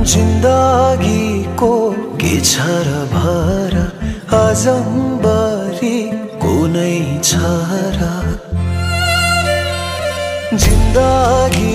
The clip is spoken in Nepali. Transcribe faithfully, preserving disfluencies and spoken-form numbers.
जिन्दगीको के छ र भर आजम्बरी कुनै छ र जिन्दगी